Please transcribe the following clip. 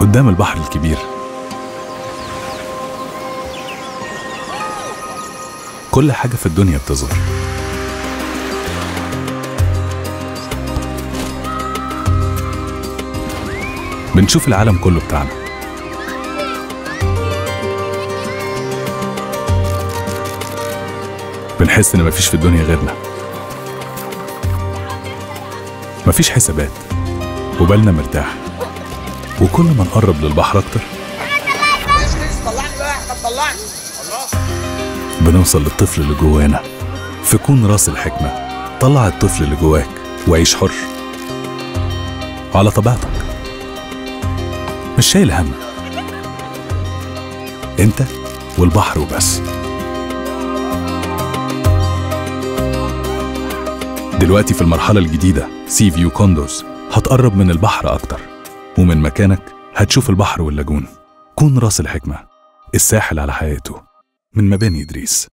قدام البحر الكبير. كل حاجة في الدنيا بتظهر. بنشوف العالم كله بتاعنا. بنحس إن مفيش في الدنيا غيرنا. مفيش حسابات وبالنا مرتاح. وكل ما نقرب للبحر أكتر بنوصل للطفل اللي جوانا. في كون راس الحكمة طلع الطفل اللي جواك وعيش حر على طبيعتك، مش شايل هم. انت والبحر وبس. دلوقتي في المرحلة الجديدة سي فيو كوندوز هتقرب من البحر أكتر، ومن مكانك هتشوف البحر واللاجون. كون راس الحكمة، الساحل على حياته، من مباني إدريس.